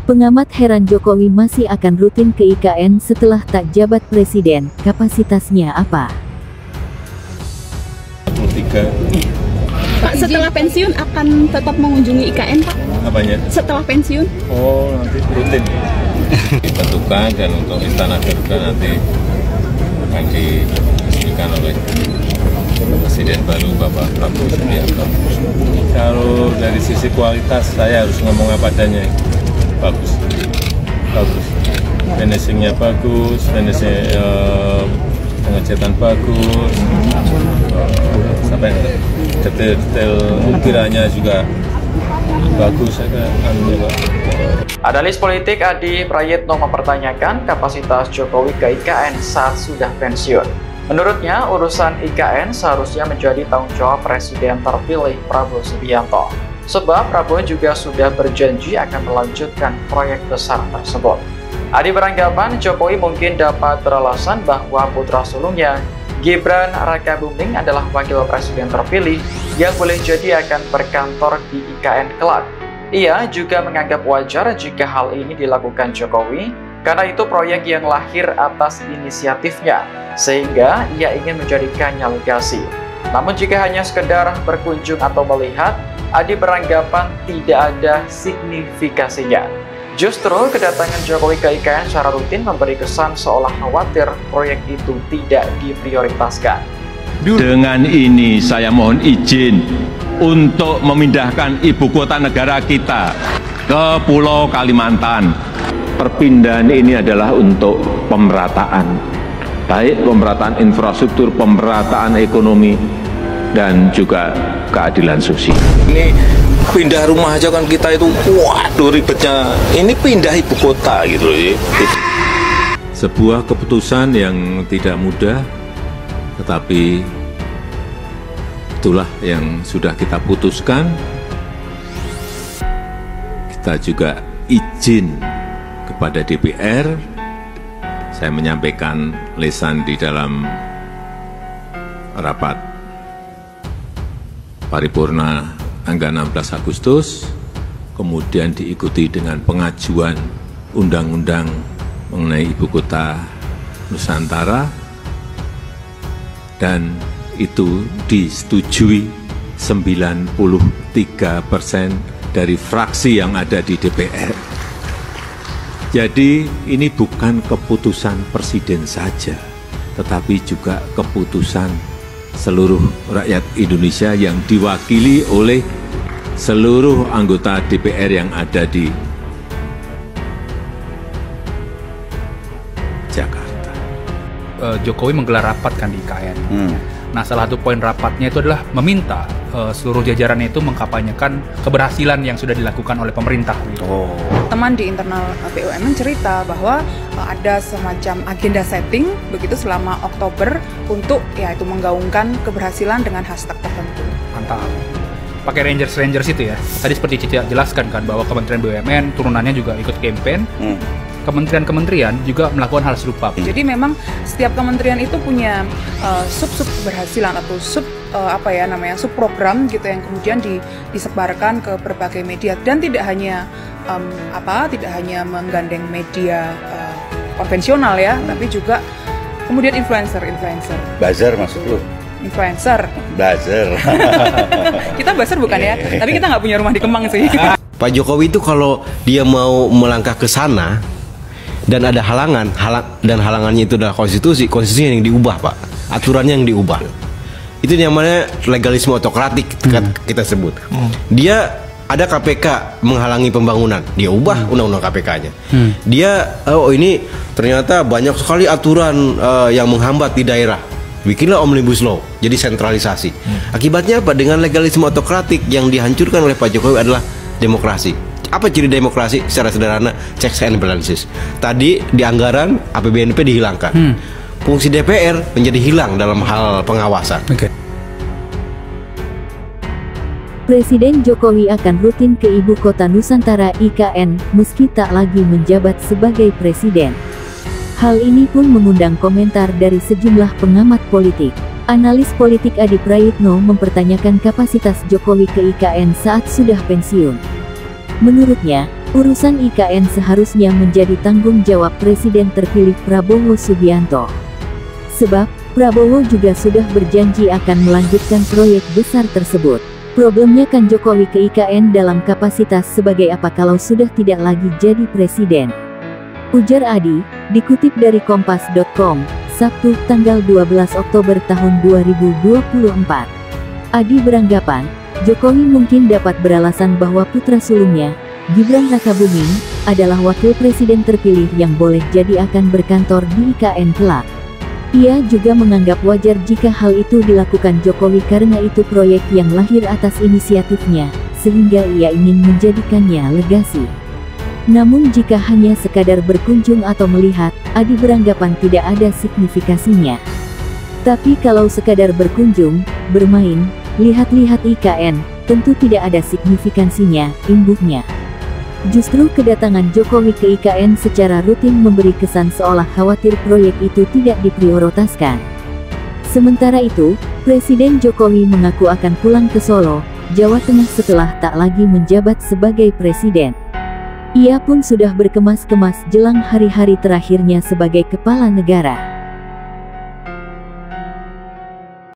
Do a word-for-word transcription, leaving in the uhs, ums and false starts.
Pengamat heran Jokowi masih akan rutin ke I K N setelah tak jabat presiden, kapasitasnya apa? Pak, setelah pensiun akan tetap mengunjungi I K N, Pak? Apanya? Setelah pensiun? Oh, nanti rutin. Ditentukan, dan untuk Istana Garuda nanti akan diresmikan oleh Presiden baru Bapak Prabowo Subianto. Kalau dari sisi kualitas saya harus ngomong apa adanya. Bagus, bagus. Finishingnya bagus, finishing uh, pengecetan bagus, uh, sampai detail-detail ukirannya juga bagus. Analis politik Adi Prayitno mempertanyakan kapasitas Jokowi ke I K N saat sudah pensiun. Menurutnya, urusan I K N seharusnya menjadi tanggung jawab Presiden terpilih Prabowo Subianto. Sebab Prabowo juga sudah berjanji akan melanjutkan proyek besar tersebut. Adi beranggapan Jokowi mungkin dapat beralasan bahwa putra sulungnya, Gibran Rakabuming, adalah wakil presiden terpilih yang boleh jadi akan berkantor di I K N kelak. Ia juga menganggap wajar jika hal ini dilakukan Jokowi, karena itu proyek yang lahir atas inisiatifnya, sehingga ia ingin menjadikannya legasi. Namun jika hanya sekedar berkunjung atau melihat, Adi beranggapan tidak ada signifikasinya. Justru kedatangan Jokowi ke I K N secara rutin memberi kesan seolah khawatir proyek itu tidak diprioritaskan. Dengan ini saya mohon izin untuk memindahkan ibu kota negara kita ke Pulau Kalimantan. Perpindahan ini adalah untuk pemerataan, baik pemerataan infrastruktur, pemerataan ekonomi, dan juga keadilan sosial. Ini pindah rumah aja kan kita itu, waduh ribetnya. Ini pindah ibu kota gitu loh. Sebuah keputusan yang tidak mudah, tetapi itulah yang sudah kita putuskan. Kita juga izin kepada D P R. Saya menyampaikan lisan di dalam rapat paripurna tanggal enam belas Agustus, kemudian diikuti dengan pengajuan undang-undang mengenai ibu kota Nusantara, dan itu disetujui sembilan puluh tiga persen dari fraksi yang ada di D P R. Jadi ini bukan keputusan presiden saja, tetapi juga keputusan seluruh rakyat Indonesia yang diwakili oleh seluruh anggota D P R yang ada di Jakarta. Jokowi menggelar rapat kan di I K N. Hmm. Nah, salah satu poin rapatnya itu adalah meminta uh, seluruh jajarannya itu mengkampanyekan keberhasilan yang sudah dilakukan oleh pemerintah. Gitu. Oh. Teman di internal B U M N cerita bahwa uh, ada semacam agenda setting begitu selama Oktober untuk ya itu menggaungkan keberhasilan dengan hashtag tertentu. Mantap. Pakai Rangers Rangers itu ya. Tadi seperti Cici jelaskan kan bahwa Kementerian B U M N turunannya juga ikut campaign. Hmm. Kementerian-kementerian juga melakukan hal serupa. Jadi memang setiap kementerian itu punya uh, sub-sub keberhasilan atau sub uh, apa ya namanya sub program gitu yang kemudian di, disebarkan ke berbagai media, dan tidak hanya um, apa tidak hanya menggandeng media uh, konvensional ya, tapi juga kemudian influencer-influencer. Buzzer maksud lu? Influencer. Buzzer. Kita buzzer bukan ya, tapi kita nggak punya rumah di Kemang sih. Pak Jokowi itu kalau dia mau melangkah ke sana dan ada halangan, halang, dan halangannya itu adalah konstitusi, konstitusi yang diubah, Pak. Aturannya yang diubah. Itu namanya legalisme otokratik hmm. kita sebut. Hmm. Dia ada K P K menghalangi pembangunan, dia ubah hmm. undang-undang K P K-nya. Hmm. Dia oh ini ternyata banyak sekali aturan uh, yang menghambat di daerah. Bikinlah Omnibus Law, jadi sentralisasi. Hmm. Akibatnya apa? Dengan legalisme otokratik yang dihancurkan oleh Pak Jokowi adalah demokrasi. Apa ciri demokrasi? Secara sederhana, checks and balances. Tadi di anggaran A P B N P dihilangkan. Hmm. Fungsi D P R menjadi hilang dalam hal pengawasan. Okay. Presiden Jokowi akan rutin ke Ibu Kota Nusantara I K N meski tak lagi menjabat sebagai presiden. Hal ini pun mengundang komentar dari sejumlah pengamat politik. Analis politik Adi Prayitno mempertanyakan kapasitas Jokowi ke I K N saat sudah pensiun. Menurutnya, Urusan I K N seharusnya menjadi tanggung jawab Presiden terpilih Prabowo Subianto. Sebab, Prabowo juga sudah berjanji akan melanjutkan proyek besar tersebut. Problemnya kan Jokowi ke I K N dalam kapasitas sebagai apa kalau sudah tidak lagi jadi presiden? Ujar Adi, dikutip dari kompas titik com, Sabtu, tanggal dua belas Oktober tahun dua ribu dua puluh empat. Adi beranggapan, Jokowi mungkin dapat beralasan bahwa putra sulungnya, Gibran Rakabuming, adalah wakil presiden terpilih yang boleh jadi akan berkantor di I K N kelak. Ia juga menganggap wajar jika hal itu dilakukan Jokowi karena itu proyek yang lahir atas inisiatifnya, sehingga ia ingin menjadikannya legasi. Namun jika hanya sekadar berkunjung atau melihat, Adi beranggapan tidak ada signifikasinya. Tapi kalau sekadar berkunjung, bermain, lihat-lihat I K N, tentu tidak ada signifikansinya, imbuhnya. Justru kedatangan Jokowi ke I K N secara rutin memberi kesan seolah khawatir proyek itu tidak diprioritaskan. Sementara itu, Presiden Jokowi mengaku akan pulang ke Solo, Jawa Tengah setelah tak lagi menjabat sebagai presiden. Ia pun sudah berkemas-kemas jelang hari-hari terakhirnya sebagai kepala negara.